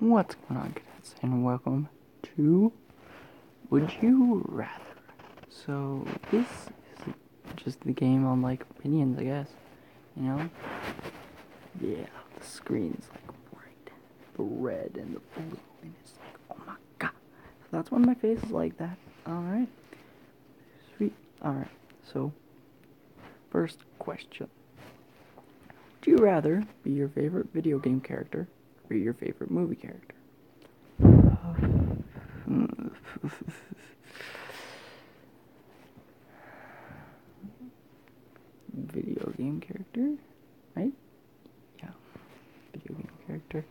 What's going on, cadets, and welcome to Would You Rather. So, this is just the game on, opinions, I guess, you know? Yeah, the screen's, bright, the red and the blue, and it's oh my god. So that's when my face is like that. Alright. Sweet. Alright, so, first question. Would you rather be your favorite video game character or your favorite movie character? Video game character, right? Yeah, video game character.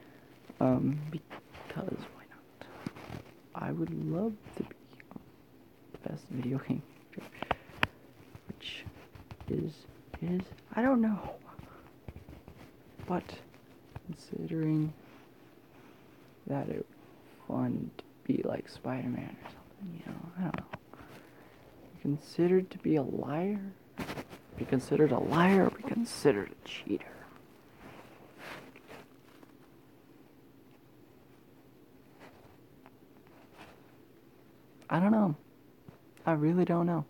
Because why not? I would love to be the best video game character, which is I don't know, but considering that it would be fun to be like Spider-Man or something, I don't know. Considered to be a liar? Be considered a liar or be considered a cheater? I don't know. I really don't know.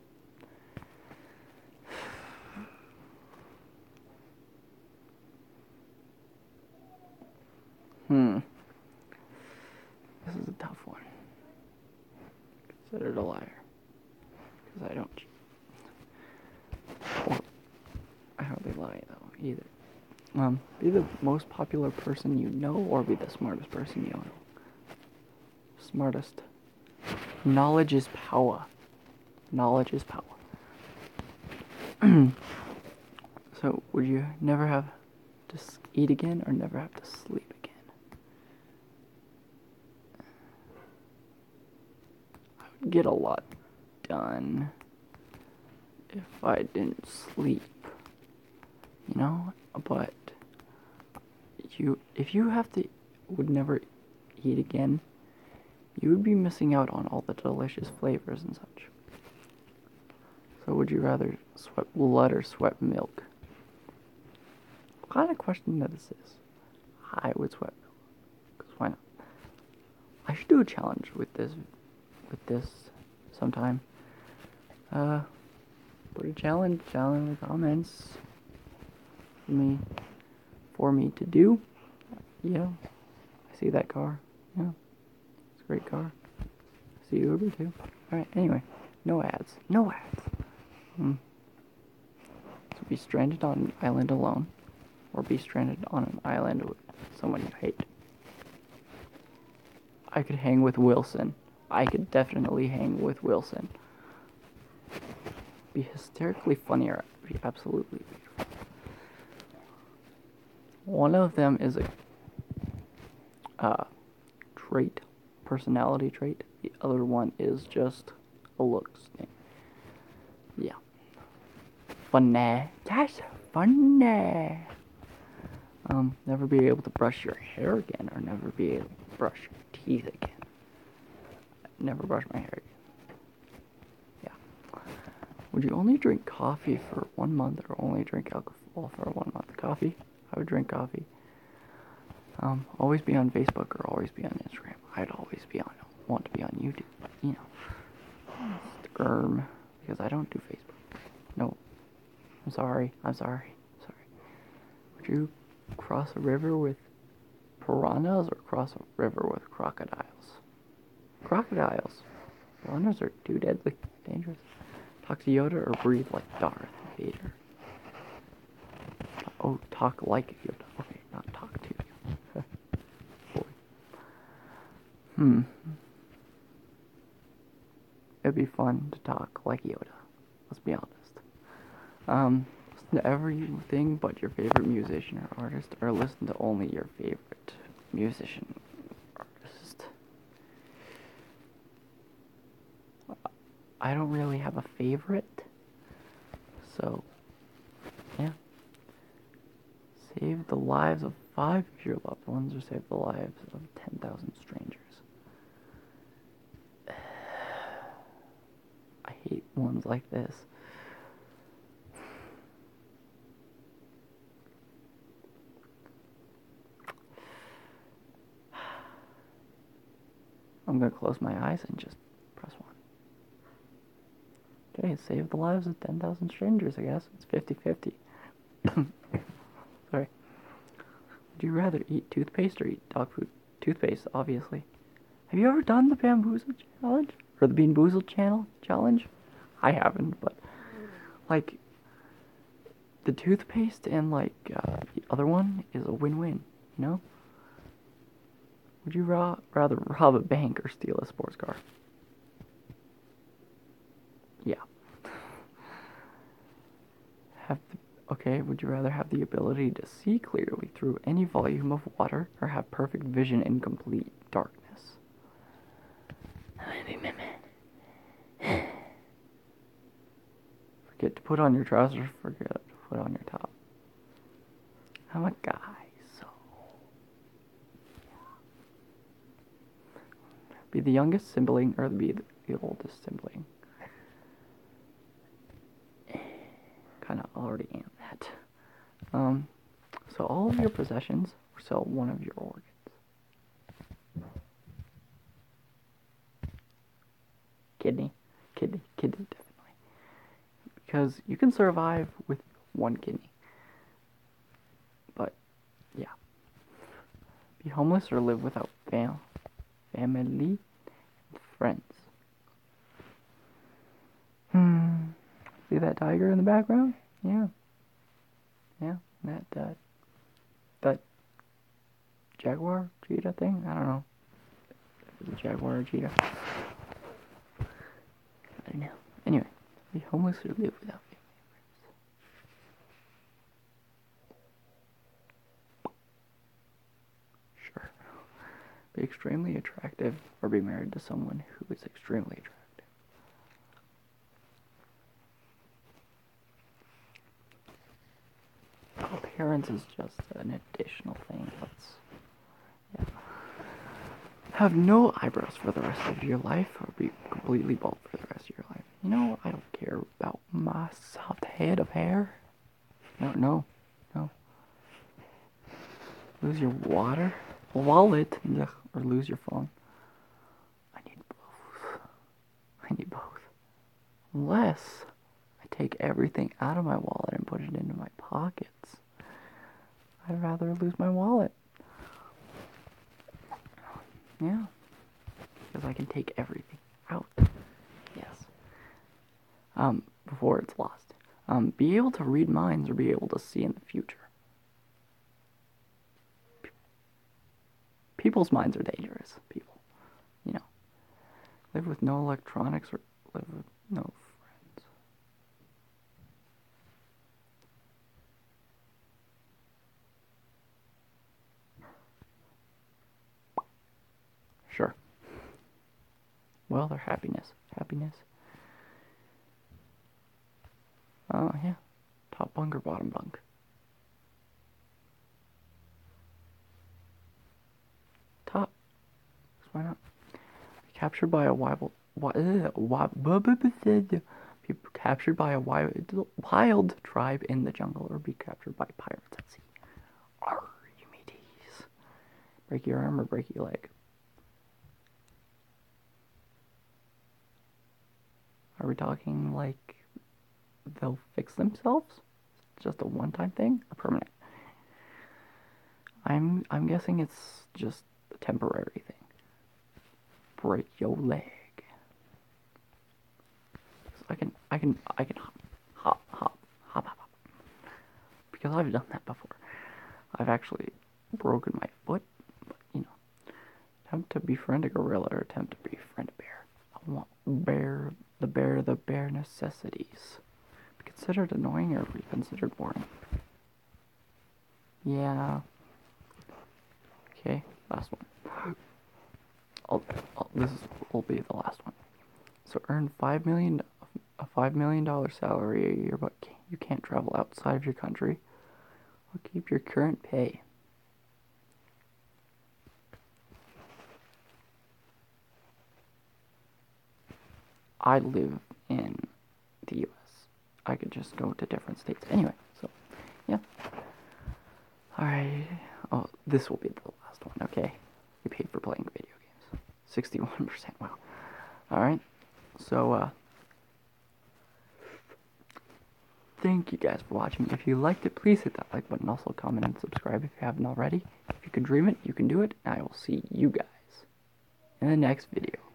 This is a tough one. Considered a liar. Because I don't cheat. Or, I hardly lie, though, either. Be the most popular person you know, or be the smartest person you know. Smartest. Knowledge is power. Knowledge is power. So, would you never have to eat again, or never have to sleep again? I would get a lot done if I didn't sleep, but if you would never eat again, you would be missing out on all the delicious flavors and such. So would you rather sweat blood or sweat milk? What kind of question that is this? I would sweat milk, because why not? I should do a challenge with this sometime. Put a challenge down in the comments for me to do. Yeah, I see that car. Yeah, it's a great car. I see Uber too. Alright, anyway, no ads. So be stranded on an island alone, or be stranded on an island with someone you hate. I could hang with Wilson. I could definitely hang with Wilson. Be hysterically funny or be absolutely beautiful. One of them is a personality trait. The other one is just a looks thing. Yeah. Funny. That's funny. Never be able to brush your hair again, or never be able to brush your teeth again. Never brush my hair again. Yeah. Would you only drink coffee for 1 month, or only drink alcohol for 1 month? Coffee? I would drink coffee. Always be on Facebook or always be on Instagram. I'd always want to be on YouTube, but Instagram, because I don't do Facebook. No. I'm sorry. Would you cross a river with piranhas or cross a river with crocodiles? Crocodiles. Piranhas are too deadly, dangerous. Talk to Yoda or breathe like Darth Vader? Oh, talk like Yoda. Okay, not talk to Yoda. It'd be fun to talk like Yoda. Let's be honest. Listen to everything but your favorite musician or artist, or listen to only your favorite musician or artist. I don't really have a favorite, so yeah. Save the lives of 5 of your loved ones, or save the lives of 10,000 strangers. I hate ones like this. I'm gonna close my eyes and just press 1. Okay, save the lives of 10,000 strangers, I guess. It's 50-50. Sorry. Would you rather eat toothpaste or eat dog food? Toothpaste, obviously. Have you ever done the Bamboozle challenge? Or the Bean Boozled channel challenge? I haven't, but like the toothpaste and like the other one is a win-win, you know? Would you rather rob a bank or steal a sports car? Yeah. Okay, would you rather have the ability to see clearly through any volume of water or have perfect vision in complete darkness? Forget to put on your trousers, forget to put on your top. I'm a guy, so. Be the youngest sibling or be the oldest sibling? Kind of already am that. So all of your possessions or sell one of your organs. Kidney, definitely. Because you can survive with one kidney. But, yeah. Be homeless or live without family and friends. See that tiger in the background? Yeah. Yeah, that jaguar cheetah thing? I don't know. The jaguar or cheetah. I don't know. Anyway, be homeless or live without family and friends. Sure. Be extremely attractive or be married to someone who is extremely attractive. Appearance is just an additional thing. Yeah. Have no eyebrows for the rest of your life or be completely bald for the rest of your life. You know, I don't care about my soft head of hair. No. Lose your wallet, or lose your phone. I need both. Unless I take everything out of my wallet and put it into my pockets. I'd rather lose my wallet. Yeah. Because I can take everything out. Yes. Before it's lost. Be able to read minds or be able to see in the future. People's minds are dangerous. People. You know. Live with no electronics or live with no friends. Sure. Well, their happiness. Oh, yeah. Top bunk or bottom bunk? Top. Why not? Captured by a be captured by a wild tribe in the jungle or be captured by pirates at sea. Arr, you mateys. Break your arm or break your leg? Are we talking like they'll fix themselves? Just a one-time thing? A permanent? I'm guessing it's just a temporary thing. Break your leg. I can hop. Because I've done that before. I've actually broken my foot, but you know. Attempt to befriend a gorilla or attempt to befriend a bear. I want the bare necessities. Be considered annoying or be considered boring? Yeah. Okay, last one. This will be the last one. So earn a $5 million salary a year, but you can't travel outside of your country. Or keep your current pay. I live in the U.S. I could just go to different states anyway. So, yeah. All right. Oh, this will be the last one. Okay. You paid for playing video games. 61%. Wow. Alright. So, thank you guys for watching. If you liked it, please hit that like button. Also, comment and subscribe if you haven't already. If you can dream it, you can do it. I will see you guys in the next video.